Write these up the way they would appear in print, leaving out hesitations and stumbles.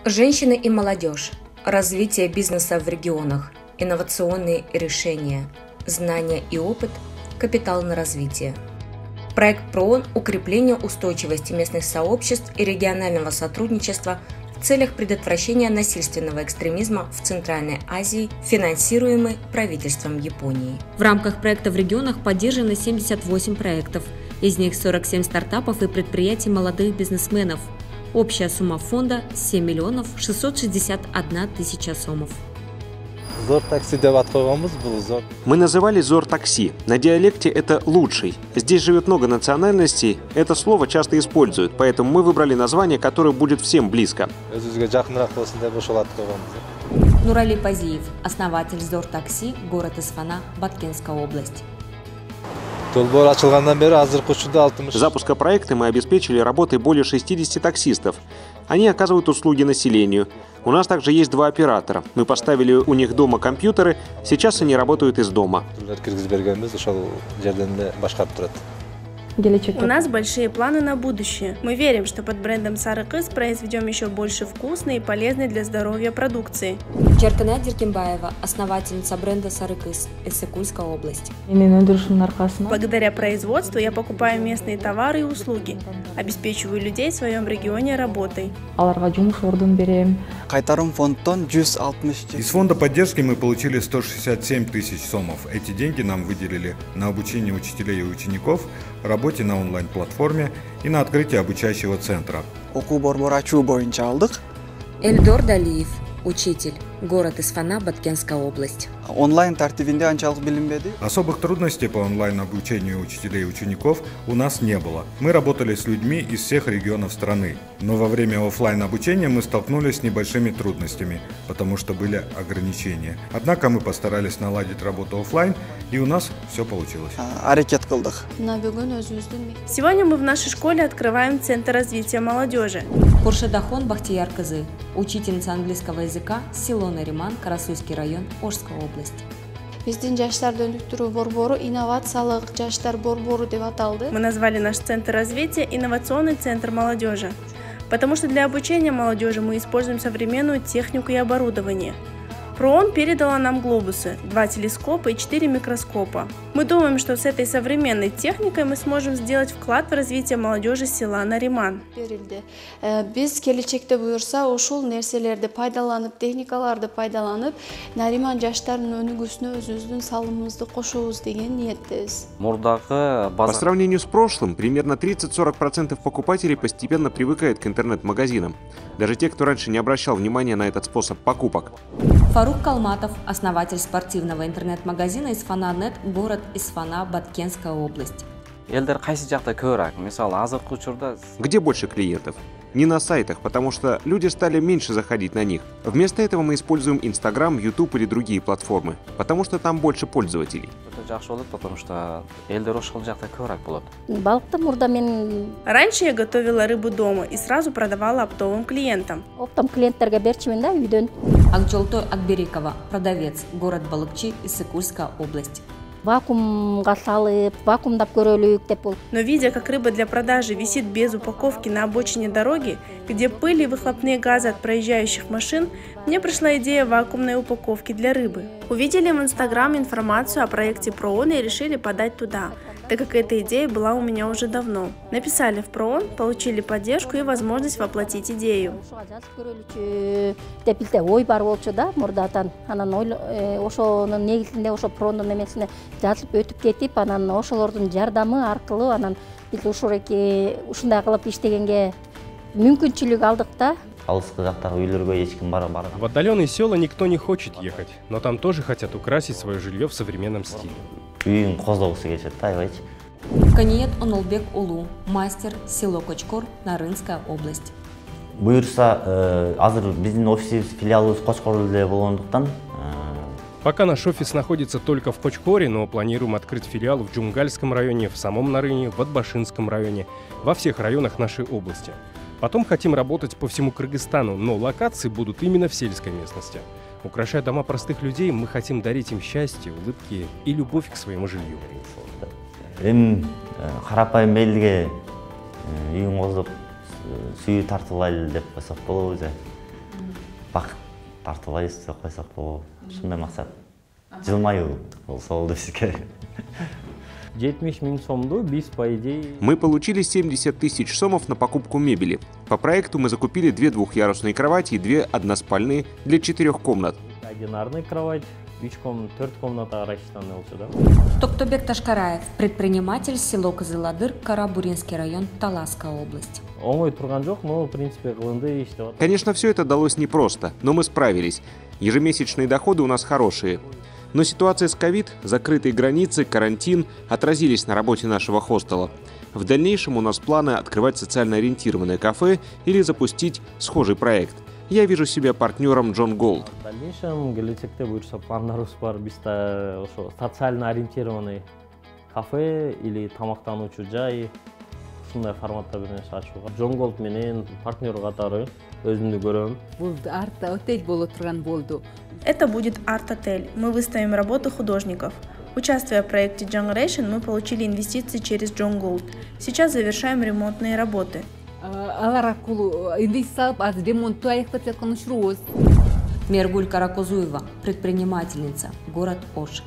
Женщины и молодежь. Развитие бизнеса в регионах. Инновационные решения. Знания и опыт. Капитал на развитие. Проект ПРООН «Укрепление устойчивости местных сообществ и регионального сотрудничества в целях предотвращения насильственного экстремизма в Центральной Азии», финансируемый правительством Японии. В рамках проекта в регионах поддержаны 78 проектов. Из них 47 стартапов и предприятий молодых бизнесменов. Общая сумма фонда – 7 миллионов 661 тысяча сомов. Мы называли Зор-такси. На диалекте это «лучший». Здесь живет много национальностей, это слово часто используют, поэтому мы выбрали название, которое будет всем близко. Нурали Пазиев, основатель Зор-такси, город Исфана, Баткенская область. С запуска проекта мы обеспечили работой более 60 таксистов. Они оказывают услуги населению. У нас также есть 2 оператора. Мы поставили у них дома компьютеры, сейчас они работают из дома. У нас большие планы на будущее. Мы верим, что под брендом Сарыкыз произведем еще больше вкусной и полезной для здоровья продукции. Черкана Диркембаева, основательница бренда Сарыкыз, Иссыкульская область. Благодаря производству я покупаю местные товары и услуги, обеспечиваю людей в своем регионе работой. Из фонда поддержки мы получили 167 тысяч сомов. Эти деньги нам выделили на обучение учителей и учеников, работе на онлайн-платформе и на открытие обучающего центра. Эльдор Далиев, учитель, город Исфана, Баткенская область. Особых трудностей по онлайн-обучению учителей и учеников у нас не было. Мы работали с людьми из всех регионов страны. Но во время офлайн-обучения мы столкнулись с небольшими трудностями, потому что были ограничения. Однако мы постарались наладить работу офлайн, и у нас все получилось. Сегодня мы в нашей школе открываем Центр развития молодежи. Куршедахон Бахтияр Кызы, учительница английского языка, село Нариман, Карасуйский район, Ошская область. Мы назвали наш центр развития «Инновационный центр молодежи», потому что для обучения молодежи мы используем современную технику и оборудование. ПРООН передала нам глобусы, 2 телескопа и 4 микроскопа. Мы думаем, что с этой современной техникой мы сможем сделать вклад в развитие молодежи села Нариман. Biz келечекте буюрса ушул нерселерди пайдаланып, техникаларды пайдаланып, Нариман жаштарынын өнүгүүсүнө өзүбүздүн салымыбызды кошобуз деген ниеттебиз. По сравнению с прошлым, примерно 30-40% покупателей постепенно привыкают к интернет-магазинам. Даже те, кто раньше не обращал внимания на этот способ покупок. Фарук Калматов, основатель спортивного интернет-магазина Исфана.нет, город Исфана, Баткенская область. Где больше клиентов? Не на сайтах, потому что люди стали меньше заходить на них. Вместо этого мы используем Instagram, YouTube или другие платформы, потому что там больше пользователей. Раньше я готовила рыбу дома и сразу продавала оптовым клиентам. Акчолтой Акберикова, продавец, город Балыкчи, Иссыкульская область. Но видя, как рыба для продажи висит без упаковки на обочине дороги, где пыль и выхлопные газы от проезжающих машин, мне пришла идея вакуумной упаковки для рыбы. Увидели в Инстаграм информацию о проекте ПРООН и решили подать туда, так как эта идея была у меня уже давно. Написали в ПРООН, получили поддержку и возможность воплотить идею. жазып өтүп кетип, анан ошолордун жардамы аркылуу анан биз ушундай кылып иштегенге мүмкүнчүлүк алдык да. В отдаленные села никто не хочет ехать, но там тоже хотят украсить свое жилье в современном стиле. Каниет Онолбек Улу, мастер, село Кочкор, Нарынская область. Пока наш офис находится только в Кочкоре, но планируем открыть филиал в Джунгальском районе, в самом Нарыне, в Атбашинском районе, во всех районах нашей области. Потом хотим работать по всему Кыргызстану, но локации будут именно в сельской местности. Украшая дома простых людей, мы хотим дарить им счастье, улыбки и любовь к своему жилью. бақыт тартып істеп қойсақ болады. Шындай мақсат. Жылмаю болса бізге. 70 000 сомду біз, по идее... Мы получили 70 тысяч сомов на покупку мебели. По проекту мы закупили 2 двухъярусные кровати и 2 односпальные для 4 комнат. Одинарный кровать, 4 комната рассчитаны сюда. Токтобек Ташкараев, предприниматель, село Кызыладыр, Карабуринский район, Таласская область. Оңой тұрған жоқ, но в принципе ғылымды иштеп. Конечно, все это далось непросто, но мы справились. Ежемесячные доходы у нас хорошие. Но ситуация с ковид, закрытые границы, карантин отразились на работе нашего хостела. В дальнейшем у нас планы открывать социально ориентированное кафе или запустить схожий проект. Я вижу себя партнером John Gold. В дальнейшем, келечекте буюрса, пландарыбыз бар, бизде ошо социально ориентированный кафе или тамактануучу жай, ушундай форматта бир нерсе ачууга. John Gold менен партнер катары өзүмдү көрөм. Бул арт-отель боло турган болду. Это будет арт-отель. Мы выставим работы художников. Участвуя в проекте Generation, мы получили инвестиции через John Gold. Сейчас завершаем ремонтные работы. Мергуль Каракозуева, предпринимательница, город Ош.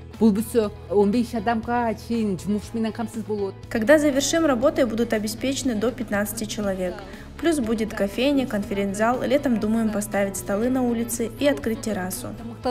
Когда завершим работы, будут обеспечены до 15 человек. Плюс будет кофейня, конференц-зал. Летом думаем поставить столы на улице и открыть террасу. У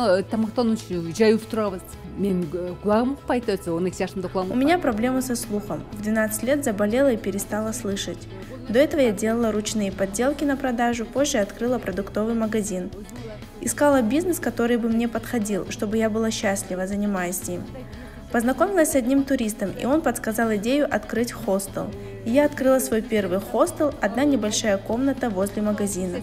меня проблемы со слухом. В 12 лет заболела и перестала слышать. До этого я делала ручные подделки на продажу, позже открыла продуктовый магазин. Искала бизнес, который бы мне подходил, чтобы я была счастлива, занимаясь им. Познакомилась с одним туристом, и он подсказал идею открыть хостел. И я открыла свой первый хостел, одна небольшая комната возле магазина.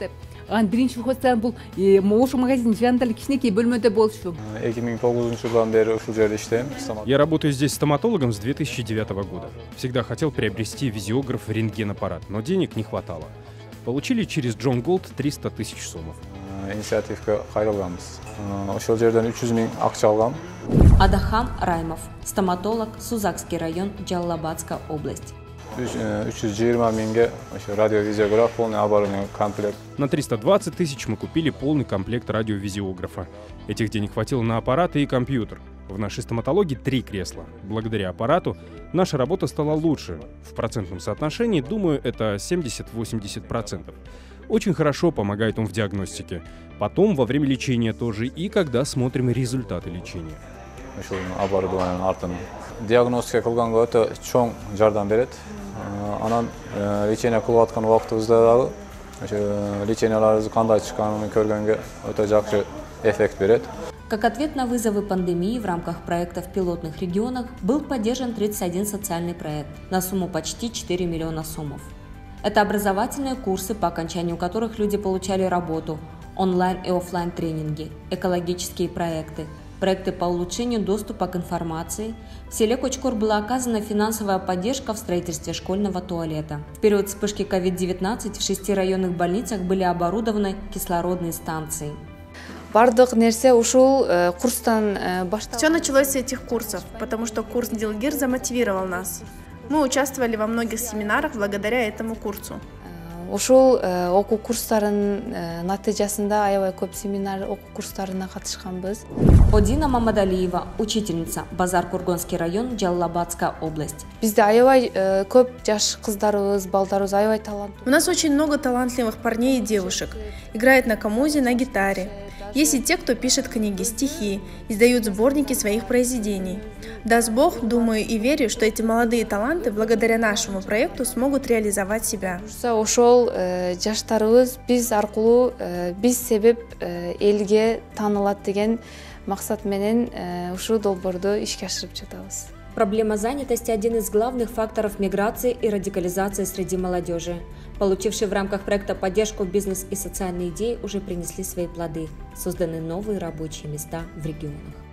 Я работаю здесь стоматологом с 2009 года. Всегда хотел приобрести визиограф, рентген-аппарат, но денег не хватало. Получили через John Gold 300 тысяч сомов. Инициативке кайрылганбыз. Ошол жерден 300 000 акча алгам. Адахам Раймов, стоматолог, Сузакский район, Жаллабадская область. 320 000 радиовизиограф, полный оборудованный комплект. На 320 тысяч мы купили полный комплект радиовизиографа. Этих денег хватило на аппараты и компьютер. В нашей стоматологии 3 кресла. Благодаря аппарату наша работа стала лучше. В процентном соотношении, думаю, это 70-80%. Очень хорошо помогает он в диагностике. Потом, во время лечения тоже, и когда смотрим результаты лечения. Диагностика кылганга өтө чоң жардам берет. Анан лечение кылып аткан убактыбызда дагы леченияларыбыз кандай чыкканын көргөнгө өтө жакшы эффект берет. Как ответ на вызовы пандемии в рамках проекта в пилотных регионах был поддержан 31 социальный проект на сумму почти 4 миллиона сомов. Это образовательные курсы, по окончанию которых люди получали работу, онлайн и офлайн тренинги, экологические проекты, проекты по улучшению доступа к информации. В селе Кочкор была оказана финансовая поддержка в строительстве школьного туалета. В период вспышки COVID-19 в 6 районных больницах были оборудованы кислородные станции. Все началось с этих курсов, потому что курс Дилгир замотивировал нас. Мы участвовали во многих семинарах благодаря этому курсу. Ошол окуу курстарын натыйжасында аябай көп семинар окуу курстарына катышканбыз. Одина Мамадалиева, учительница, Базар-Кургонский район, Жаллабадская область. Бизде аябай көп жаш кыздарыбыз, балдарыбыз аябай таланттуу. У нас очень много талантливых парней и девушек. Играют на камузе, на гитаре. Есть и те, кто пишет книги, стихи, издают сборники своих произведений. Даст Бог, думаю и верю, что эти молодые таланты благодаря нашему проекту смогут реализовать себя. Ошол жаштарыбыз биз аркылуу биз себеп элге таанылат деген максат менен ушул долбоорду ишке ашырып жатабыз. Проблема занятости – один из главных факторов миграции и радикализации среди молодежи. Получившие в рамках проекта поддержку бизнес и социальные идеи уже принесли свои плоды. Созданы новые рабочие места в регионах.